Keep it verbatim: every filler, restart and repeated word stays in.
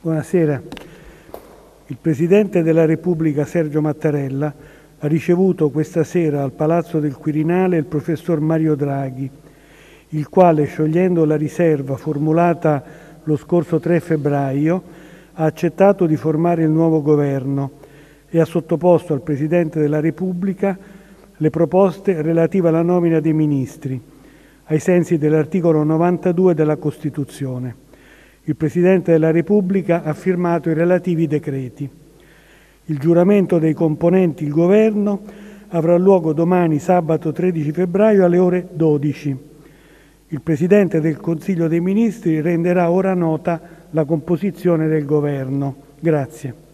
Buonasera. Il Presidente della Repubblica Sergio Mattarella ha ricevuto questa sera al Palazzo del Quirinale il professor Mario Draghi, il quale, sciogliendo la riserva formulata lo scorso tre febbraio, ha accettato di formare il nuovo governo e ha sottoposto al Presidente della Repubblica le proposte relative alla nomina dei ministri, ai sensi dell'articolo novantadue della Costituzione. Il Presidente della Repubblica ha firmato i relativi decreti. Il giuramento dei componenti il Governo avrà luogo domani, sabato tredici febbraio, alle ore dodici. Il Presidente del Consiglio dei Ministri renderà ora nota la composizione del Governo. Grazie.